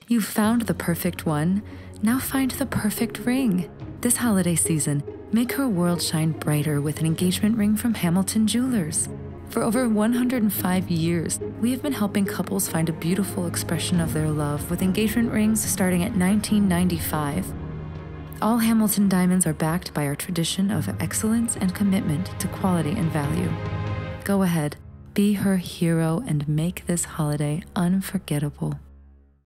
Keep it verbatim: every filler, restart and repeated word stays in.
You've found the perfect one. Now find the perfect ring. This holiday season, make her world shine brighter with an engagement ring from Hamilton Jewelers. For over one hundred five years, we have been helping couples find a beautiful expression of their love with engagement rings starting at nineteen ninety-five dollars. All Hamilton diamonds are backed by our tradition of excellence and commitment to quality and value. Go ahead, be her hero and make this holiday unforgettable.